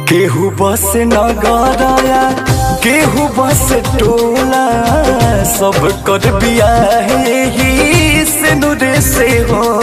केहू बस नगरया केहू बस टोला सब कर बियाहे ही से नुरे से हो